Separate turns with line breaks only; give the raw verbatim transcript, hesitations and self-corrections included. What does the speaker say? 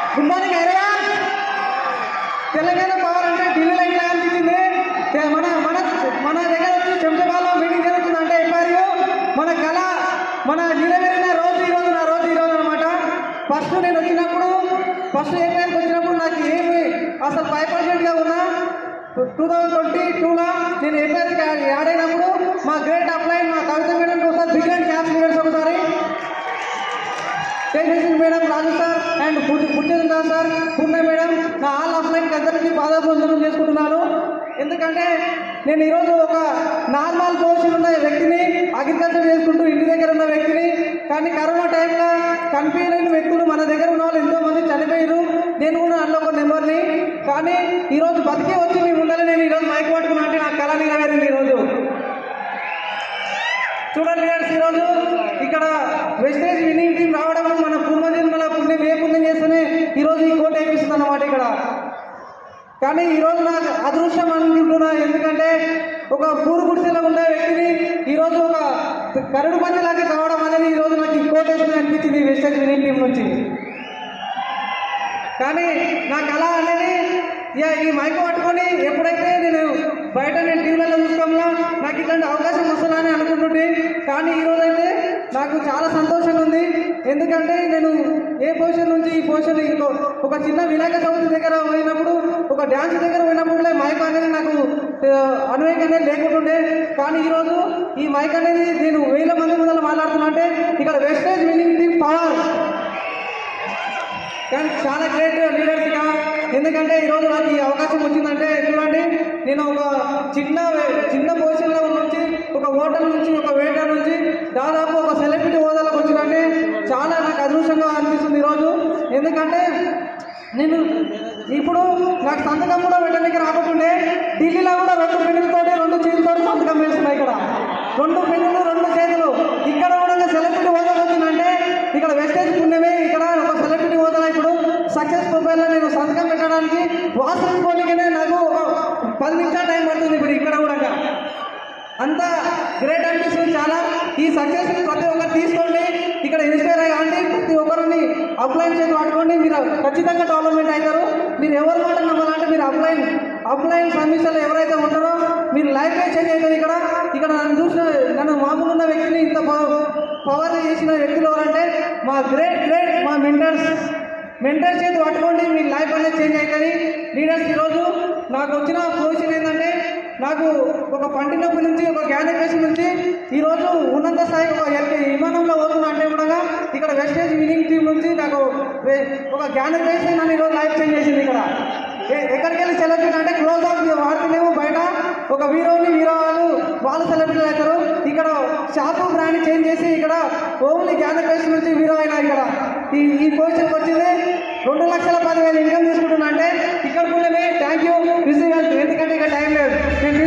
Good morning Hyderabad. Telangana power అంటే ఢిల్లీలో ఇట్లా అనిపించింది. మన మన మన దగ్గర వచ్చి శంషాబాద్లో మీటింగ్ జరుగుతుందంటే ఎఫ్ఆర్యూ మన కళ మన నెరవేరిన రోజు ఈరోజు నా రోజు ఈరోజు అనమాట. ఫస్ట్ నేను వచ్చినప్పుడు ఫస్ట్ ఏపీఎల్కి వచ్చినప్పుడు నాకు ఏమి అసలు ఫైవ్ పర్సెంట్గా ఉన్నా టూ థౌజండ్ ట్వంటీ టూలో నేను ఏపీఎల్కి యాడ్ అయినప్పుడు మా గ్రేట్ అప్లైన్ మా కవిత మేడం ఒకసారి బిగ్ అండ్ క్యాప్ స్టూడెంట్స్ ఒకసారి technician madam Raju sir and పుట్టిందా సార్ పూర్ణ మేడం నా ఆల్ అప్లైన్కి అందరికీ పాదాభివందనం చేసుకుంటున్నాను. ఎందుకంటే నేను ఈరోజు ఒక నార్మల్ పొజిషన్ ఉన్న వ్యక్తిని అగ్రికల్చర్ చేసుకుంటూ ఇంటి దగ్గర ఉన్న వ్యక్తిని, కానీ కరోనా టైంలో కనిపించలేని వ్యక్తులు మన దగ్గర ఉన్న వాళ్ళు ఎంతోమంది చనిపోయారు. నేను కూడా అందులో ఒక నెంబర్ని, కానీ ఈరోజు బతికే వచ్చి మీ ముందర నేను ఈరోజు మైక్ పట్టుకున్నా అంటే నాకు కళ నెరవేరింది. ఈరోజు చూడండి లీడర్స్, ఈరోజు ఇక్కడ వెస్టేజ్ విన్నింగ్ టీం రావడం మన పూర్వజన్మల పుణ్యం ఏ పుణ్యం చేస్తేనే ఈరోజు ఈ కోట వేపిస్తుంది అన్నమాట ఇక్కడ. కానీ ఈరోజు నాకు అదృష్టం అనుకుంటున్నా, ఎందుకంటే ఒక పూరు గుడిసెలో ఉన్న వ్యక్తిని ఈరోజు ఒక కరుడు పందిలాగా కావడం అనేది ఈరోజు నాకు ఈ కోట వేస్తుంది అనిపించింది వెస్టేజ్ విన్నింగ్ టీం నుంచి. కానీ నా కళ అనేది ఈ మైక్ పట్టుకొని ఎప్పుడైతే నేను బయట నేను టీవీలలో చూసుకోమో నాకు ఇట్లాంటి అవకాశం వస్తుందని అనుకుంటుంటే, కానీ ఈరోజైతే నాకు చాలా సంతోషంగా ఉంది. ఎందుకంటే నేను ఏ పొజిషన్ నుంచి ఈ పొజిషన్ ఇంకో ఒక చిన్న వినాయక చవితి దగ్గర పోయినప్పుడు ఒక డ్యాన్స్ దగ్గర పోయినప్పుడు మైక్ అనేది నాకు అనువేక్ అనేది లేకుంటుండే, కానీ ఈరోజు ఈ మైక్ అనేది నేను వేల మంది ముందర మాట్లాడుతున్నా అంటే ఇక్కడ వెస్టేజ్ విన్నింగ్ టీం పవర్ కానీ చాలా గ్రేట్ లీడర్స్గా. ఎందుకంటే ఈరోజు నాకు ఈ అవకాశం వచ్చిందంటే చూడండి, నేను ఒక చిన్న చిన్న పొజిషన్లో నుంచి ఒక హోటల్ నుంచి ఒక వెయిటర్ నుంచి దాదాపు ఒక సెలబ్రిటీ హోదాలకు వచ్చిందంటే చాలా నాకు అదృష్టంగా అనిపిస్తుంది ఈరోజు. ఎందుకంటే నేను ఇప్పుడు నాకు సంతకం కూడా పెట్టడానికి రాకపోతుండే, ఢిల్లీలో కూడా రెండు పెన్నులతో రెండు చేతులతో సంతకం వేస్తున్నాయి. ఇక్కడ రెండు పెన్నులు రెండు చేతులు, ఇక్కడ కూడా సెలబ్రిటీ హోదాకు వచ్చిందంటే ఇక్కడ వెస్టేజ్ పుణ్యమే. ఇక్కడ ఒక సెలబ్రిటీ హోదా ఇప్పుడు సక్సెస్ ప్రొఫైల్లో నేను సంతకం పెట్టడానికి వాసన పోనీకనే నాకు ఒక పది నిమిషాలు టైం పడుతుంది. ఇప్పుడు ఇక్కడ కూడా అంత గ్రేట్ అనిపిస్తుంది చాలా. ఈ సక్సెస్ ప్రతి ఒక్కరు తీసుకోండి, ఇక్కడ ఇన్స్పైర్ అయ్యండి, ప్రతి ఒక్కరిని అప్లైన్ చేసి పట్టుకోండి. మీరు ఖచ్చితంగా డెవలప్మెంట్ అవుతారు. మీరు ఎవరి మాట నమ్మాలంటే మీరు అప్లైన్ అప్లైన్ సమస్యలు ఎవరైతే ఉంటారో మీరు లైఫ్ చేంజ్ అవుతుంది. ఇక్కడ ఇక్కడ నన్ను చూసిన నన్ను మామూలు ఉన్న వ్యక్తిని ఇంత పవర్ చేసిన వ్యక్తులు ఎవరంటే మా గ్రేట్ గ్రేట్ మా మెంటర్స్ మెంటర్స్ చేతి పట్టుకోండి, మీ లైఫ్ అనేది చేంజ్ అవుతుంది. లీడర్స్ ఈరోజు నాకు వచ్చిన పొజిషన్ ఏంటంటే నాకు ఒక పంటి నొప్పి నుంచి ఒక గ్యానికేషన్ నుంచి ఈరోజు ఉన్నత స్థాయి ఒక విమానంలో పోతున్నా అంటే కూడా ఇక్కడ వెస్టేజ్ విన్నింగ్ టీం నుంచి నాకు ఒక గ్యానికేషన్ నన్ను ఈరోజు లైఫ్ చేంజ్ చేసింది. ఇక్కడ ఎక్కడికి వెళ్ళి సెలబ్రిటీ అంటే క్లోజ్ ఆఫ్ వాడుతున్నాము, బయట ఒక హీరోని హీరో వాళ్ళు వాళ్ళు సెలబ్రిటీలు అవుతారు. ఇక్కడ షాపు బ్రాండ్ చేంజ్ చేసి ఇక్కడ ఓన్లీ గ్యానికేషన్ నుంచి హీరో అయినా ఇక్కడ ఈ ఈ పొజిషన్కి వచ్చింది. రెండు లక్షల పదివేలు ఇన్కమ్ తీసుకుంటున్నా అంటే ఇక్కడ కూడా థ్యాంక్ యూ. ఎందుకంటే ఇక టైం లేదు.